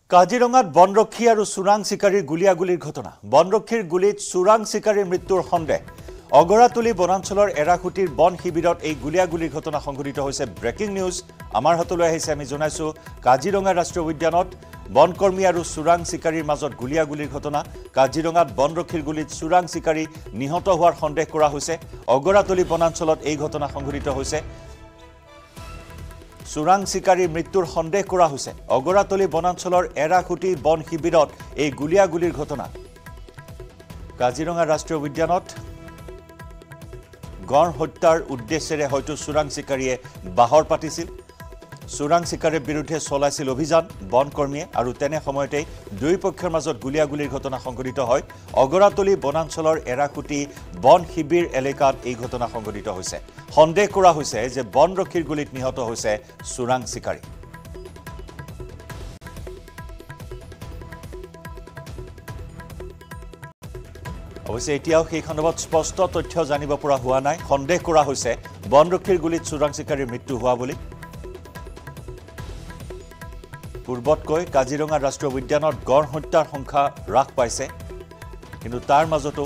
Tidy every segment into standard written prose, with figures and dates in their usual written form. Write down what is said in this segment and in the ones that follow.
কাজিৰঙাত বনৰক্ষী আৰু চোৰাং চিকাৰীৰ গুলিয়াগুলিৰ ঘটনা বনৰক্ষীৰ গুলিত চোৰাং চিকাৰীৰ মৃত্যুৰ সন্দেহ অগৰাতুলি বনাঞ্চলৰ এৰাখুটিৰ বন শিবিৰত এই গুলিয়াগুলিৰ ঘটনা সংঘটিত হৈছে ব্ৰেকিং নিউজ আমাৰ হাতলৈ আহিছে আমি জনাইছো কাজিৰঙা ৰাষ্ট্ৰীয় উদ্যানত বনকৰ্মী আৰু চোৰাং চিকাৰীৰ মাজত গুলিয়াগুলিৰ ঘটনা কাজিৰঙাত বনৰক্ষীৰ গুলিত চোৰাং চিকাৰী নিহত হোৱাৰ সন্দেহ কৰা হৈছে অগৰাতুলি বনাঞ্চলত এই ঘটনা সংঘটিত হৈছে চোৰাং চিকাৰীৰ মৃত্যুৰ সন্দেহ কৰা হৈছে অগৰাতলি বনাঞ্চলৰ এৰাখুটি বন শিবিৰত এই গুলিয়াগুলিৰ ঘটনা কাজিৰঙা ৰাষ্ট্ৰীয় উদ্যানত গড় হত্যাৰ উদ্দেশ্যেৰে হয়তো চোৰাং চিকাৰীয়ে বাহৰ পাতিছিল চোৰাং চিকাৰীৰ বিৰুদ্ধে চলাইছিল অভিযান বনকৰ্মীয়ে আৰু তেনে সময়তে দুই পক্ষৰ মাজত গুলিয়াগুলিৰ ঘটনা সংঘটিত হয় অগৰাতলি বনাঞ্চলৰ এৰাখুটি বন শিবিৰ এলেকাত এই ঘটনা সংঘটিত হৈছে সন্দেহ কৰা হৈছে যে বনৰক্ষীৰ গুলিত নিহত হৈছে চোৰাং চিকাৰী অৱশ্যে এতিয়াও সেই সন্দৰ্ভত স্পষ্ট তথ্য জানিব পৰা হোৱা নাই সন্দেহ কৰা হৈছে বনৰক্ষীৰ গুলিত চোৰাং চিকাৰীৰ মৃত্যু হোৱা বুলি পূৰ্বতকৈ কাজিৰঙা ৰাষ্ট্ৰীয় উদ্যানত গড় হত্যাৰ সংখ্যা হ্ৰাস পাইছে কিন্তু তাৰ মাজতো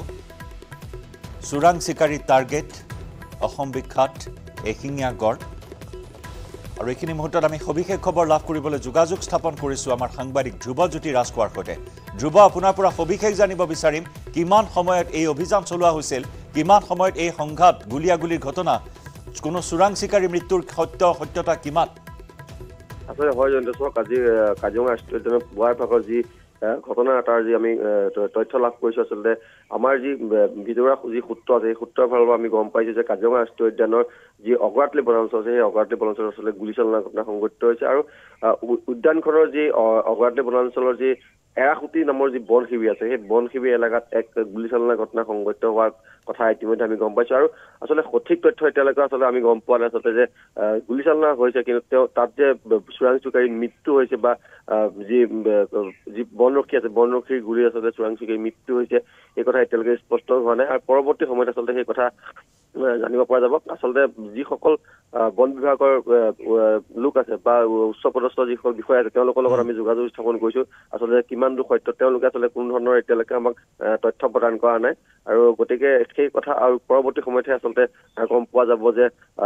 চোৰাং চিকাৰীৰ টাৰ্গেট অসম বিখ্যাত এশিঙীয়া গড় আৰু এইখিনি মুহূৰ্তত আমি সবিশেষ খবৰ লাভ কৰিবলৈ যোগাযোগ স্থাপন কৰিছো আমাৰ সাংবাদিক ধ্ৰুৱজ্যোতি ৰাজখোৱাৰ সৈতে ধ্ৰুৱ আপোনাৰ পৰা সবিশেষ জানিব বিচাৰিম কিমান সময়ত এই অভিযান চলোৱা হৈছিল কিমান সময়ত এই সংঘাত গুলিয়াগুলিৰ ঘটনা কোনো চোৰাং চিকাৰীৰ মৃত্যুৰ সত্যতা কিমান আসলে হয় জয়ন্ত কাজিৰঙা ৰাষ্ট্ৰীয় উদ্যানৰ পুৱাৰ ভাগৰ যি ঘটনা এটাৰ যি আমি তথ্য লাভ কৰিছো আসলে আমাৰ যি ভিতৰুৱা যি সূত্ৰ আছে সেই সূত্ৰৰ ফালৰ পৰা আমি গম পাইছো যে কাজিৰঙা ৰাষ্ট্ৰীয় উদ্যানৰ যি অগৰাতলি বনাঞ্চল আছে সেই অগৰাতলি বনাঞ্চলত আসলে গুলীচালনাৰ ঘটনা সংঘটিত হৈছে আৰু উদ্যানখনৰ যি অগৰাতলি বনাঞ্চলৰ যি এৰাখুটি নামৰ যি বন শিবিৰ আছে সেই বন শিবিৰ এলেকাত এক গুলীচালনাৰ ঘটনা সংঘটিত হোৱাৰ কথা ইতিমধ্যে আমি গম পাইছো আৰু আসলে সঠিক তথ্য এতিয়ালৈকে আসলে আমি গম পোৱা নাই আচলতে যে গুলীচালনা হৈছে কিন্তু তাত যে চোৰাং চিকাৰীৰ মৃত্যু হৈছে বা যি বনৰক্ষী আছে বনৰক্ষীৰ গুলী আচলতে চোৰাং চিকাৰীৰ মৃত্যু হৈছে এই কথা এতিয়ালৈকে স্পষ্ট হোৱা নাই আৰু পৰৱৰ্তী সময়ত আচলতে সেই কথা জানিব পৰা যাব আচলতে যিসকল বন বিভাগৰ লোক আছে বা উচ্চপদস্থ যিসকল বিষয়া আছে তেওঁলোকৰ লগত আমি যোগাযোগ স্থাপন কৰিছো আচলতে কিমান দূৰ সত্য তেওঁলোকে আচলতে কোনো ধৰণৰ এতিয়ালৈকে আমাক তথ্য প্ৰদান কৰা নাই আৰু গতিকে সেই কথা আৰু পৰৱৰ্তী সময়তহে আচলতে গম পোৱা যাব যে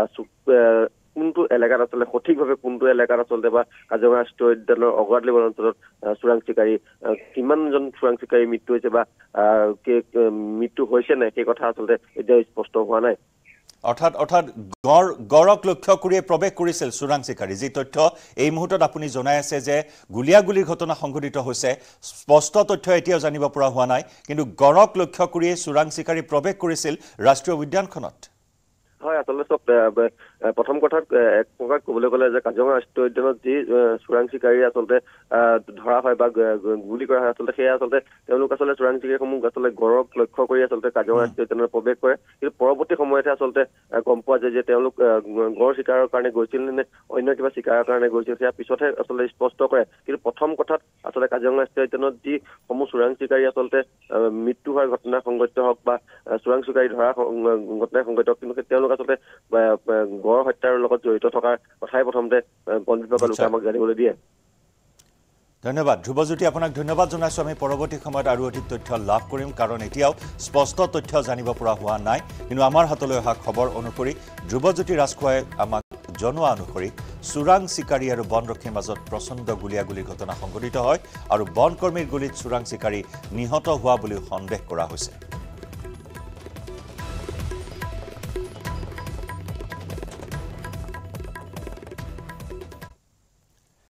কোনটো এলেকাত আচলতে সঠিকভাৱে কোনটো এলেকাত আচলতে বা কাজিৰঙা ৰাষ্ট্ৰীয় উদ্যানৰ অগৰাতলি বনাঞ্চলত চোৰাং চিকাৰী কিমানজন চোৰাং চিকাৰীৰ মৃত্যু হৈছে বা মৃত্যু হৈছে নাই সেই কথা আচলতে এতিয়া স্পষ্ট হোৱা নাই অৰ্থাৎ গড়ক লক্ষ্য কৰি প্ৰৱেশ কৰিছিল চোৰাং চিকাৰী যি তথ্য এই মুহূৰ্তত আপুনি জনাই আছে যে গুলিয়াগুলিৰ ঘটনা সংঘটিত হৈছে স্পষ্ট তথ্য এতিয়াও জানিব পৰা হোৱা নাই কিন্তু গড়ক লক্ষ্য কৰি চোৰাং চিকাৰী প্ৰৱেশ কৰিছিল ৰাষ্ট্ৰীয় উদ্যানখনত হয় আচলতে প্ৰথম কথা এক প্ৰকাৰ ক'বলৈ গ'লে যে কাজিৰঙা ৰাষ্ট্ৰীয় উদ্যানত যি চোৰাং চিকাৰী আচলতে ধৰা হয় বা গুলি কৰা হয় আচলতে সেয়া আচলতে তেওঁলোক আচলতে চোৰাং চিকাৰীসমূহ আচলতে গড়ক লক্ষ্য কৰি আচলতে কাজিৰঙা ৰাষ্ট্ৰীয় উদ্যানত প্ৰৱেশ কৰে কিন্তু পৰৱৰ্তী সময়তহে আচলতে গম পোৱা যায় যে তেওঁলোক গড় চিকাৰৰ কাৰণে গৈছিল নে অন্য কিবা চিকাৰৰ কাৰণে গৈছিল সেয়া পিছতহে আচলতে স্পষ্ট কৰে কিন্তু প্ৰথম কথাত আচলতে কাজিৰঙা ৰাষ্ট্ৰীয় উদ্যানত যিসমূহ চোৰাং চিকাৰী আচলতে মৃত্যু হোৱাৰ ঘটনা সংঘটিত হওক বা চোৰাং চিকাৰী ধৰা ঘটনা সংঘটিত হওক কিন্তু তেওঁলোক আচলতে গড় হত্যাৰ লগত জড়িত থকাৰ কথাই প্ৰথমতে বন বিভাগৰ লোকে আমাক জানিবলৈ দিয়ে ধন্যবাদ ধ্ৰুৱজ্যোতি আপোনাক ধন্যবাদ জনাইছো আমি পৰৱৰ্তী সময়ত আৰু অধিক তথ্য লাভ কৰিম কাৰণ এতিয়াও স্পষ্ট তথ্য জানিব পৰা হোৱা নাই কিন্তু আমাৰ হাতলৈ অহা খবৰ অনুসৰি ধ্ৰুৱজ্যোতি ৰাজখোৱাই আমাক জনোৱা অনুসৰি চোৰাং চিকাৰী আৰু বনৰক্ষীৰ মাজত প্ৰচণ্ড গুলিয়াগুলিৰ ঘটনা সংঘটিত হয় আৰু বনকৰ্মীৰ গুলিত চোৰাং চিকাৰী নিহত হোৱা বুলি সন্দেহ কৰা হৈছে